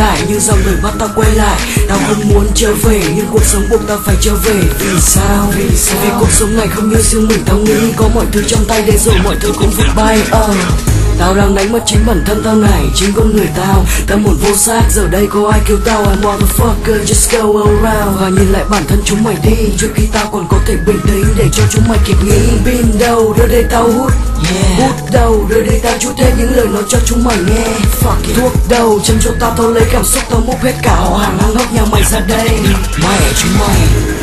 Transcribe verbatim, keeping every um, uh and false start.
lại như dòng đời bắt tao quay lại. Tao không muốn trở về nhưng cuộc sống buộc tao phải trở về. Vì sao? Vì sao? Vì cuộc sống này không như riêng mình tao nghĩ. Có mọi thứ trong tay để rồi mọi thứ cũng vụt bay. uh. Tao đang đánh mất chính bản thân tao này, chính con người tao. Tao muốn vô xác, giờ đây có ai kêu tao I'm motherfucker, just go around. Và nhìn lại bản thân chúng mày đi, trước khi tao còn có thể bình tĩnh để cho chúng mày kịp nghĩ. Pin đâu, đưa đây tao hút, yeah. Hút đâu, đưa đây tao chút hết những lời nói cho chúng mày nghe. Fuck it. Thuốc đâu, chân cho tao tao lấy cảm xúc tao múc hết cả họ hàng hang hốc nhà mày ra đây. Mày chúng mày